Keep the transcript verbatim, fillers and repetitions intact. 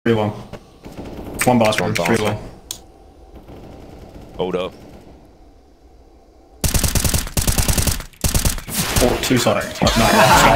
Three one. One bathroom. One Three bathroom. one. Hold up. Or two side. No,